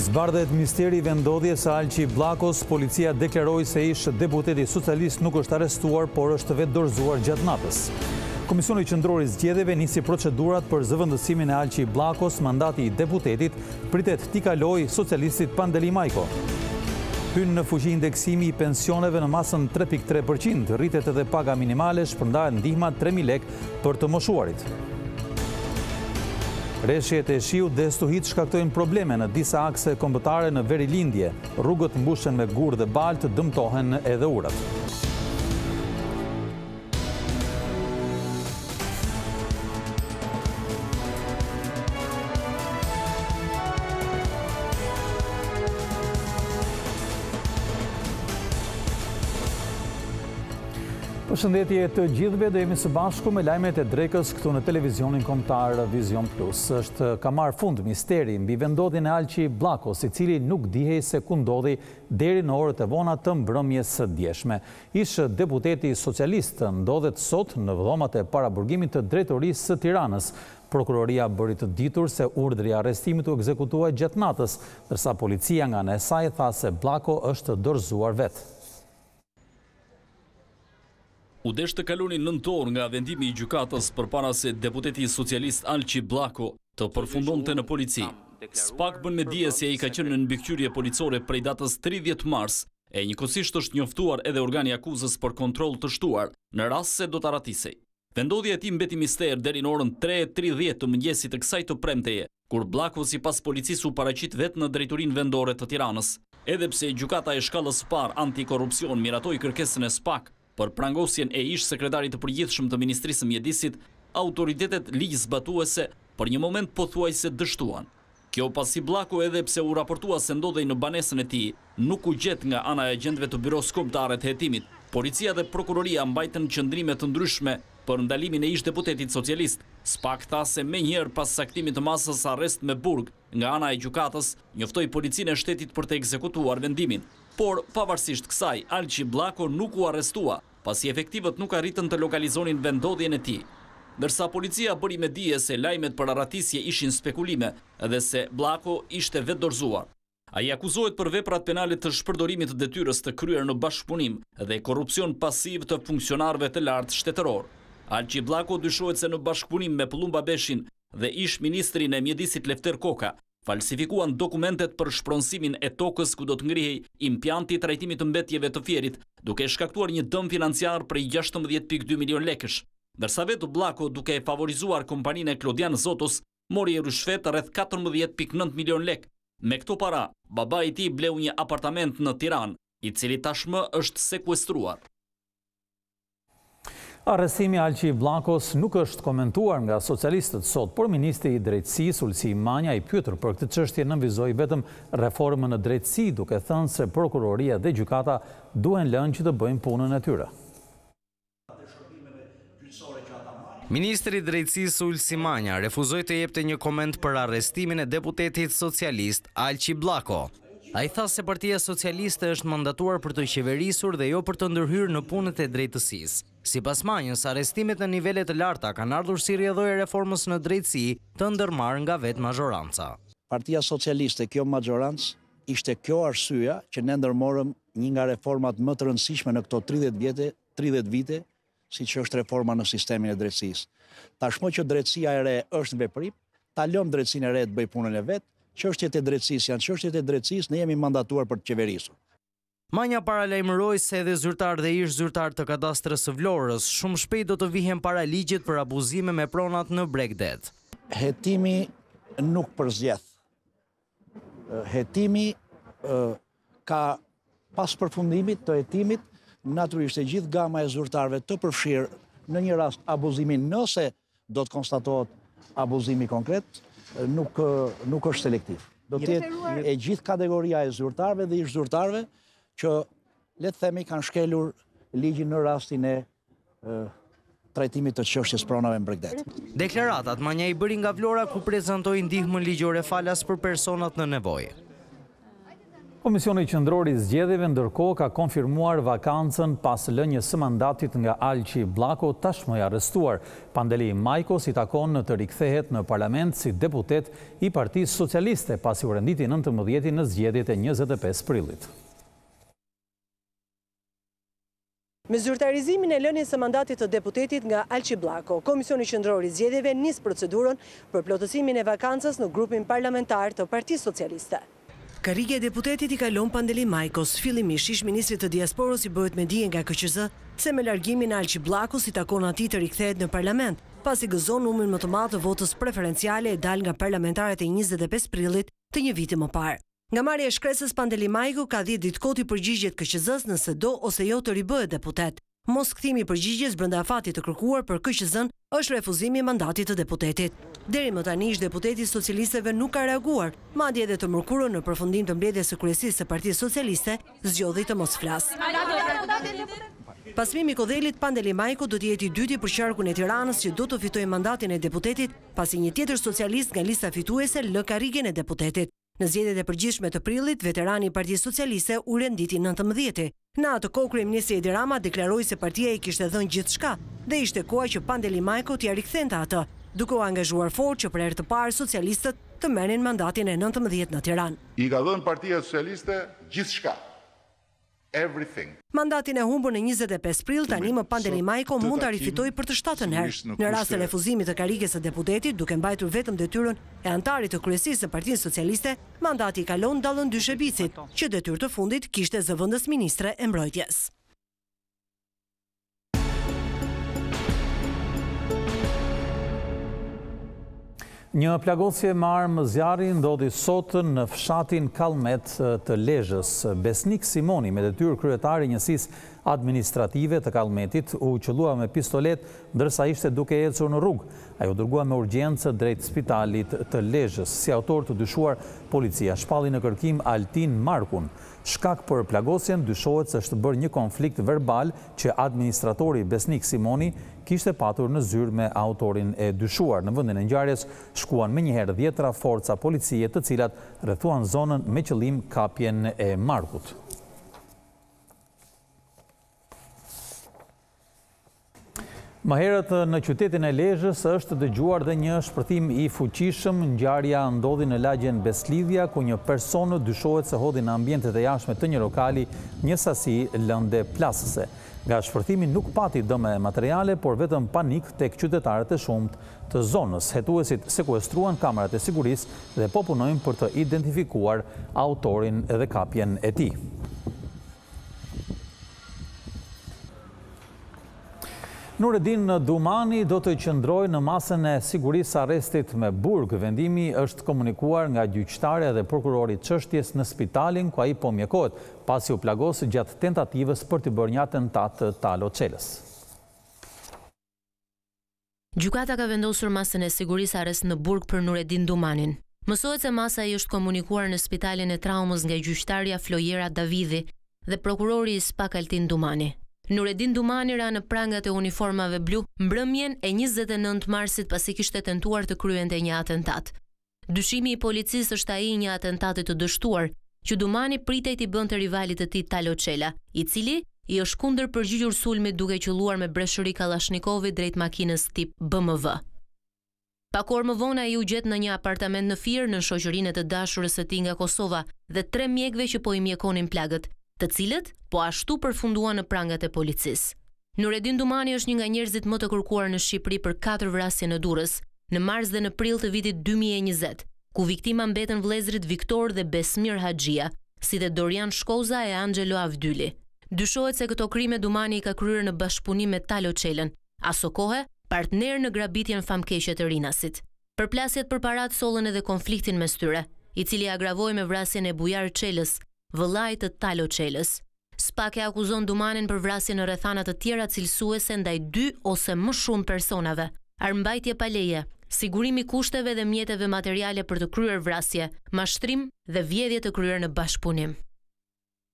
Zbardhet misteri i vendodhjes së Alqi Bllakos, policia deklaroi se ish deputeti socialist nuk është arrestuar, por është vetë dorëzuar gjatë natës. Komisioni Qendror i Zgjedhjeve nisi procedurat për zëvendësimin e Alqi Bllakos, mandati i deputetit pritet t'i kalojë socialistit Pandeli Majko. Hyn në fuqi indeksimi i pensioneve në masën 3.3%, rritet edhe paga minimale, shpërndahet ndihma 3.000 lekë për të moshuarit. Reshjet e shiut dhe stuhit shkaktojnë probleme në disa akse kombëtare në veri lindje. Rrugët mbushen me gur dhe baltë, dëmtohen edhe urat. Përshëndetje të gjithëve, do jemi së bashku me lajmet e drekës këtu në televizionin kombëtar Vision Plus. Ka marrë fund misteri mbi vendodhjen e Alqi Bllakos, i cili nuk dihej se ku ndodhi deri në orët e vona të mbrëmjes së djeshme. Ish deputeti socialist ndodhet sot në dhomat e paraburgimit të drejtorisë së Tiranës. Prokuroria bëri të ditur se urdhri i arrestimit u ekzekutua gjatë natës, ndërsa policia nga ana e saj tha se Bllako është dorëzuar vetë. U desh të kalunin 9 orë nga vendimi i gjykatës përpara se deputeti socialist Alqi Bllako të përfundonte në polici. Spak bën me dije se ai ka qenë në mbikëqyrje policore prej datës 30 mars e njëkohësisht është njoftuar edhe organi i akuzës për kontroll të shtuar në rast se do ta ratisej. Vendodhja e tij mbeti mister deri në orën 3:30 të mëngjesit të kësaj të premteje, kur Bllako sipas policisë u paraqit vetë në drejtorinë vendore të Tiranës. Edhe pse gjykata e shkallës së parë antikorrupsion miratoi kërkesën e Spak për prangosjen e ish sekretarit të përgjithshëm të Ministrisë së Mjedisit, autoritetet ligjzbatuese për një moment pothuajse dështuan. Kjo pasi Bllako, edhe pse u raportua se ndodhej në banesën e tij, nuk u gjet nga ana e agjentëve të Byros Kombëtare të Hetimit. Policia dhe prokuroria mbajtën qëndrime të ndryshme për ndalimin e ish deputetit socialist. Spak tha se menjëherë pas saktimit të masës arrest me burg nga ana e gjykatës, njoftoi policinë e shtetit për të ekzekutuar vendimin. Por, pavarësisht kësaj, Alqi Bllako nuk u arrestua, pasi efektivët nuk arritën të lokalizonin vendodhjen e tij. Ndërsa policia bëri me dije se lajmet për arratisje ishin spekulime dhe se Bllako ishte vetë dorëzuar. Ai akuzohet për veprat penale të shpërdorimit të detyrës të kryer në bashkëpunim dhe korrupsion pasiv të funksionarëve të lartë shtetëror. Alqi Bllako dyshohet se në bashkëpunim me Pullumba Beshin dhe ish ministrin e Mjedisit Lefter Koka falsifikuan dokumentet për shpronësimin e tokës ku do të ngrihej impjanti i trajtimit të mbetjeve të Fierit, duke shkaktuar një dëm financiar prej 16.2 milion lekësh. Ndërsa vetë Bllako, duke favorizuar kompaninë e Klodian Zotos, mori rishfet rreth 14.9 milion lekë. Me këto para, babai i tij bleu një apartament në Tiranë, i cili tashmë është sekuestruar. Arrestimi Alqi Bllakos nuk është komentuar nga socialistët sot, por ministri i drejtësisë Ulsi Manja, i pyetur për këtë çështje, nënvizoi vetëm reformën në drejtësi, duke thënë se prokuroria dhe gjykata duhen lënë që të bëjnë punën e tyre. Ministri i drejtësisë Ulsi Manja refuzoi të jepte një koment për arrestimin e deputetit socialist Alqi Bllako. Ai tha se Partia Socialiste është mandatuar për të qeverisur dhe jo për të ndërhyrë në punët e drejtësisë. Sipas Manjës, arrestimet në nivele të larta kanë ardhur si rrjedhojë reformës në drejtësi të ndërmarrë nga vetë mazhoranca. Partia Socialiste, kjo mazhorancë, ishte kjo arsyeja që ne ndërmorëm një nga reformat më të rëndësishme në këto 30 vite, siç është reforma në sistemin e drejtësisë. Tashmë që drejtësia e re është në veprim, ta lëm drejtësinë e re të bëjë punën e vet. Çështjet e drejtësisë janë çështjet e drejtësisë, ne jemi mandatuar për të qeverisur. Manja paralajmëroi se edhe zyrtar dhe ish zyrtar të kadastrës së Vlorës shumë shpejt do të vihen para ligjit për abuzime me pronat në Bregdet. Hetimi nuk përzgjedh. Hetimi ka pas përfundimit të hetimit, natyrisht e gjithë gama e zyrtarëve të përfshirë në një rast abuzimin, nëse do të konstatohet abuzimi konkret, nuk është selektiv. Do të jetë e gjithë kategoria e zyrtarëve dhe ish zyrtarëve që, le të themi, kanë shkelur ligjin në rastin e trajtimit të çështjes pronave në Bregdet. Deklaratat Manja i bëri nga Vlora, ku prezantoi ndihmën ligjore falas për personat në nevojë. Komisioni Qendror i Zgjedhjeve ndërkohë ka konfirmuar vakancën pas lënjes së mandatit nga Alqi Bllako, tashmë i arrestuar. Pandeli Majkos i takon të rikthehet në parlament si deputet i Partisë Socialiste pasi u renditi 19 në zgjedhjet e 25 prillit. Me zyrtarizimin e lënies së mandatit të deputetit nga Alqi Bllako, Komisioni Qendror i Zgjedhjeve nis procedurën për plotësimin e vakancës në grupin parlamentar të Partisë Socialiste. Karrika e deputetit i kalon Pandeli Majkos, fillimisht ish ministri të diasporës i bëhet me dije nga KQZ se me largimin e Alqi Bllakos i takon atij të rikthehet në parlament, pasi gëzon numrin më të madh të votës preferenciale e dal nga parlamentarët e 25 prillit të një viti më parë. Nga marrja e shkresës, Pandeli Majko ka 10 ditë kohë të përgjigjet KQZ-s nëse do ose jo të ribëhet deputet. Mos kthimi i përgjigjes brenda afatit të kërkuar për KQZ-n është refuzimi i mandatit të deputetit. Deri më tani ish deputeti i socialistëve nuk ka reaguar, madje edhe të mërkurën në përfundim të mbledhjes së kryesisë së Partisë Socialiste zgjodhi të mos flasë. Pas Mimi Kodhelit, Pandeli Majko do të jetë i dyti për qarkun e Tiranës që do të fitojë mandatin e deputetit, pasi një tjetër socialist nga lista fituese lë karrigen e deputetit. Në zgjedhjet e përgjithshme të prillit, veterani i Partisë Socialiste u renditi 19. Në atë kohë kryeministri Edi Rama deklaroi se partia i kishte dhënë gjithçka dhe ishte koha që Pandeli Majko t'ia rikthente atë, duke u angazhuar fort që për herë të parë socialistët të merrin mandatin e 19 në Tiranë. I ka dhënë Partia Socialiste gjithçka. Everything. Mandatin e humbur në 25 prill tani më Pandeli Majko mund ta rifitojë për të 7-ën herë. Në rast të refuzimit të karrikes së deputetit, duke mbajtur vetëm detyrën e antarit të kryesisë së Partisë Socialiste, mandati i kalon Dallëndy Shebicit, që detyrë të fundit kishte zëvendës ministre e mbrojtjes. Një plagosje me armë zjarri ndodhi sot në fshatin Kallmet të Lezhës. Besnik Simoni, me detyrë kryetari njësisë administrative të Kallmetit, u qëllua me pistolet ndërsa ishte duke ecur në rrugë. Ai u dërgua me urgjencë drejt spitalit të Lezhës. Si autor të dyshuar, policia shpalli në kërkim Altin Markun. Shkak për plagosjen dyshohet se është bërë një konflikt verbal që administratori Besnik Simoni kishte patur në zyrë me autorin e dyshuar. Në vendin e ngjarjes shkuan menjëherë 10 forca policie, të cilat rrethuan zonën me qëllim kapjen e Markut. Më herët në qytetin e Lezhës është dëgjuar dhe një shpërthim i fuqishëm. Ngjarja ndodhi në lagjen Beslidhja, ku një person dyshohet se hodhi në ambientet e jashtme të një lokali një sasi lënde plasëse. Nga shpërthimi nuk pati dëme materiale, por vetëm panik tek qytetarët e shumt të zonës. Hetuesit sekuestruan kamerat e sigurisë dhe po punojnë për të identifikuar autorin dhe kapjen e tij. Nureddin Dumani do të qëndrojë në masën e sigurisë arrestit me burg. Vendimi është komunikuar nga gjyqtare dhe prokurori çështjes në spitalin ku ai po mjekohet, pasi u plagos gjatë tentativës për të bërë një atentat të Talo Çelës. Gjykata ka vendosur masën e sigurisë arrest në burg për Nureddin Dumanin. Mësohet se masa i është komunikuar në spitalin e traumës nga gjyqtarja Flojera Davidi dhe prokurori i SPAK Altin Dumani. Nureddin Dumani ra në prangat e uniformave blu mbrëmjen e 29 marsit pasi kishte tentuar të kryente një atentat. Dyshimi i policisë është ai i një atentati të dështuar që Dumani pritej t'i bënte rivalit të tij Talo Çela, i cili i është kundër përgjigjur sulmit duke qelluar me breshëri Kallashnikovi drejt makinës tip BMW. Pak orë më vonë ai u gjet në një apartament në Fier në shoqërinë e të dashurës së tij nga Kosova dhe 3 mjekëve që po i mjekonin plagët, të cilët po ashtu përfunduan në prangat e policisë. Nureddin Dumani është një nga njerëzit më të kërkuar në Shqipëri për 4 vrasje në Durrës, në mars dhe në prill të vitit 2020, ku viktima mbeten vëllezërit Viktor dhe Besmir Haxhia, si dhe Dorian Shkoza e Angelo Avdyli. Dyshohet se këto krime Dumani i ka kryer në bashkëpunim me Talo Çelën, aso kohë partner në grabitjen famkeqe të Rinasit. Përplasjet për parat sollën edhe konfliktin mes tyre, i cili agravoi me vrasjen e Bujar Çelës, vëllait të Talo Çelës. SPAK e akuzon Dumanin për vrasje në rrethana të tjera cilësuese ndaj 2 ose më shumë personave, armbajtje pa leje, sigurimi kushteve dhe mjeteve materiale për të kryer vrasje, mashtrim dhe vjedhje të kryer në bashkëpunim.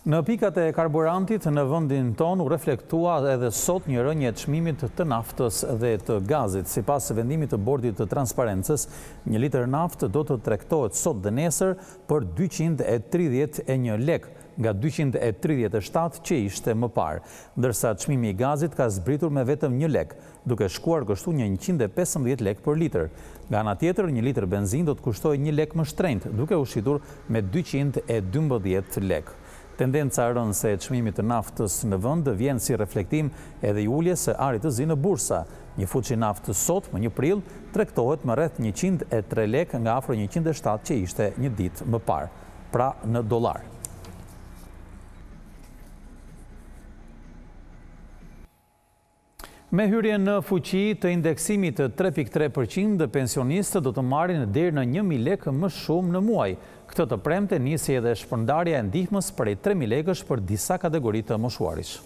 Në pikat e karburantit në vendin ton u reflektua edhe sot një rënje e çmimit të naftës dhe të gazit. Sipas vendimit të Bordit të Transparencës, 1 litër naftë do të tregtohet sot dhe nesër për 231 lek nga 237 që ishte më parë, ndërsa çmimi i gazit ka zbritur me vetëm 1 lek, duke shkuar kështu një 115 lek për litër. Nga ana tjetër, 1 litër benzin do të kushtojë 1 lek më shtrenjtë, duke u shitur me 212 lek. Tendenca e rëndëse e çmimit të naftës në vend vjen si reflektim edhe i uljes së arit të zi në bursa. Një fuçi naftë sot, më 1 prill, tregtohet më rreth 103 lek nga afro 107 që ishte një ditë më parë, pra në dollar. Me hyrjen në fuqi të indeksimit të 3.3%, pensionistët do të marrin deri në 1.000 lekë më shumë në muaj. Këtë të premte nisi edhe shpërndarja e ndihmës prej 3.000 lekësh për disa kategori të moshuarish.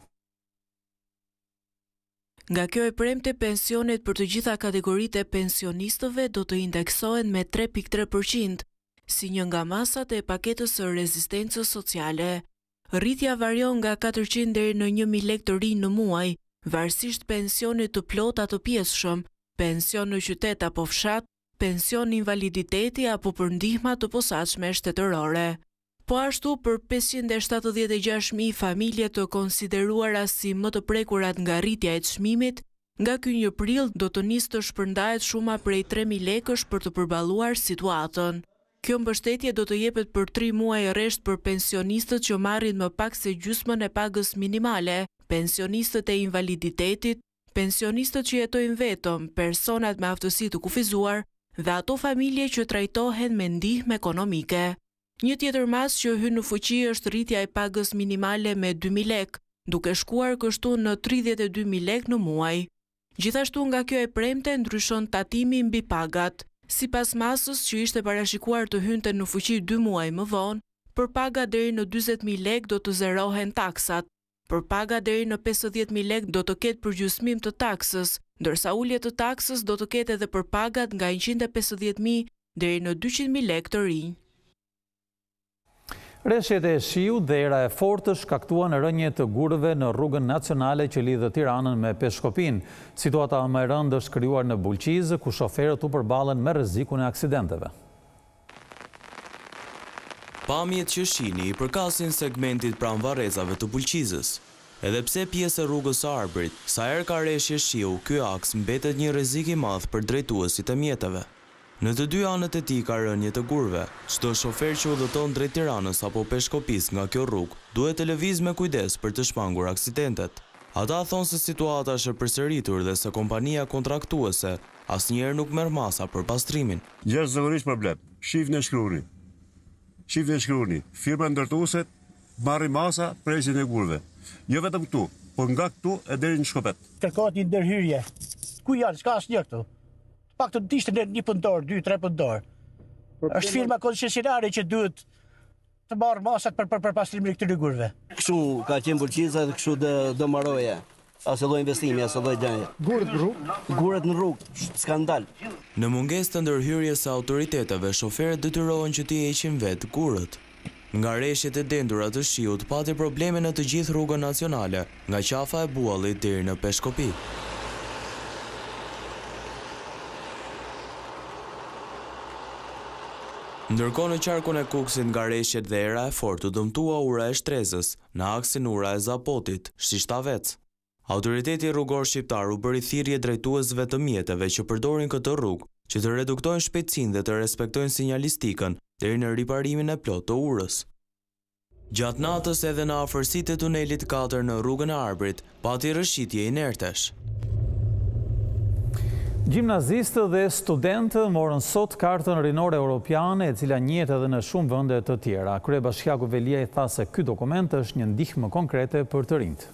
Nga kjo e premte, pensionet për të gjitha kategoritë e pensionistëve do të indeksohen me 3.3%, si një nga masat e paketës së rezistencës sociale. Rritja varion nga 400 deri në 1.000 lekë të rinj në muaj, varësisht pensionit të plota të pjesëshëm, pension në qytet apo fshat, pension invaliditeti apo për ndihma të posaçme shtetërore. Po ashtu për 576.000 familje të konsideruara si më të prekurat nga rritja e çmimit, nga ky 1 prill do të nisë të shpërndahet shuma prej 3.000 lekësh për të përballuar situatën. Kjo mbështetje do të jepet për 3 muaj rresht për pensionistët që marrin më pak se gjysmën e pagës minimale, pensionistët e invaliditetit, pensionistët që jetojnë vetëm, personat me aftësi të kufizuar dhe ato familje që trajtohen me ndihmë ekonomike. Një tjetër masë që hyn në fuqi është rritja e pagës minimale me 2.000 lekë, duke shkuar kështu në 32.000 lekë në muaj. Gjithashtu nga kjo e premte ndryshon tatimi mbi pagat. Sipas masës që ishte parashikuar të hynte në fuqi 2 muaj më vonë, për paga deri në 40.000 lekë do të zerohen taksat. Për paga deri në 50.000 lekë do të ketë përgjysmim të taksës, ndërsa ulje të taksës do të ketë edhe për pagat nga 150.000 deri në 200.000 lekë të rinj. Rreshjet e shiut dhe era e fortë shkaktuan rënje të gurëve në rrugën nacionale që lidhë Tiranën me Peshkopin. Situata më e rëndë është krijuar në Bulqizë, ku shoferët u përballen me rrezikun e aksidenteve. Pamjet që shihni i përkasin segmentit pranë varrezave të Bulqizës. Edhe pse pjesë e rrugës së Arbërit, sa herë ka rreshje shiu, ky aks mbetet një rrezik i madh për drejtuesit e mjeteve. Në të dy anët e tij ka rënje të gurëve. Çdo shofer që udhëton drejt Tiranës apo Peshkopis nga kjo rrugë duhet të lëviz me kujdes për të shmangur aksidentet. Ata thonë se situata është e përsëritur dhe se kompania kontraktuese asnjëherë nuk merr masa për pastrimin. Gjithsesi problem. Shifni shkruni. Firma ndërtuese marrin masa presin e gurëve. Jo vetëm këtu, por nga këtu e deri në Shkopet. Kërkohet një ndërhyrje. Ku janë? S'ka asnjë këtu. Pak të ishte një punëtor, 2-3 punëtor. Është firma koncesionare që duhet të marrë masat për pastrimin e këtyre gurëve. Kështu ka qenë Bulqiza dhe kështu do mbaroje. Asë lloj investimi, asë lloj gjëje. Gurët në rrugë? Gurët në rrugë, skandal. Në mungesë të ndërhyrjes së autoriteteve, shoferët detyrohen që t'i heqin vetë gurët. Nga rreshjet e dendura të shiut pati probleme në të gjithë rrugën nacionale, nga qafa e Buallit deri në Peshkopi. Ndërkohë në qarkun e Kuksit nga rreshjet dhe era e fortë u dëmtua ura e Shtrezës, në aksin ura e Zapotit, Shishtavec. Autoriteti rrugor shqiptar u bëri thirrje drejtuesve të mjeteve që përdorin këtë rrugë, që të reduktojnë shpejtësinë dhe të respektojnë sinjalistikën deri në riparimin e plotë të urës. Gjatë natës edhe në afërsitë e tunelit 4 në rrugën e Arbërit, pati rrëshqitje inertesh. Gjimnazistë dhe studentë morën sot kartën rinore europiane, e cila njihet edhe në shumë vende të tjera. Kryebashkiaku Velia i tha se ky dokument është një ndihmë konkrete për të rinjt.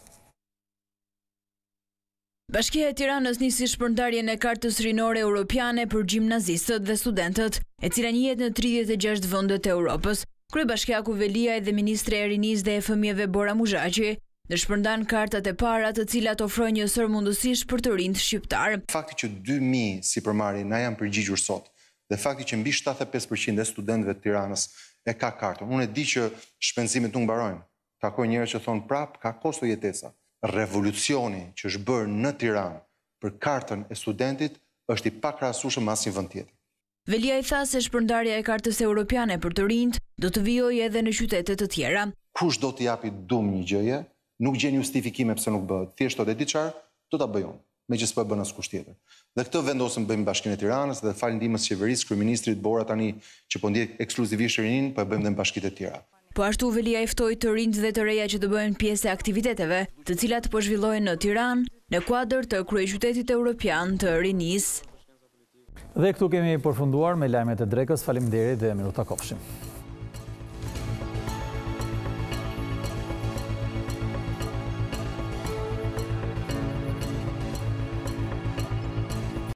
Bashkia e Tiranës nisi shpërndarjen e kartës rinore europiane për gjimnazistët dhe studentët, e cila njihet në 36 vendet e Europës. Kryebashkiaku Velia dhe ministri e rinisë dhe e fëmijëve Bora Muzhaqi dhe shpërndan kartat e para të cilat ofrojnë një sër mundësish për të rinjt shqiptar. Fakti që 2000 sipërmarrje na janë përgjigjur sot dhe fakti që mbi 75% e studentëve të Tiranës e ka kartën. Unë e di që shpenzimet nuk mbarojnë. Takoj njerëz që thonë prap, ka kosto jetesa. Revolucioni që është bërë në Tiranë për kartën e studentit është i pakrahasueshëm me asnjë vend tjetër. Velia i tha se shpërndarja e kartës europiane për të rinjt do të vijojë edhe në qytete të tjera. Kush do t'i japi dum një gjëje, nuk gjen justifikime pse nuk bëhet. Thjesht do të di çfarë, do ta bëjon, meqenëse po e bën askush tjetër. Dhe këtë vendosëm bëjmë Bashkinë e Tiranës dhe fal ndihmës së qeverisë, kryeministrit Bora tani që po ndjek ekskluzivisht rinin, po e bëjmë edhe në bashkitë e tjera. Po ashtu Velia i ftoi të rinjt dhe të reja që të bëhen pjesë e aktiviteteve, të cilat po zhvillohen në Tiranë, në kuadër të kryeqytetit evropian të rinisë. Dhe këtu kemi përfunduar me lajmet e drekës. Faleminderit dhe miru takofshim.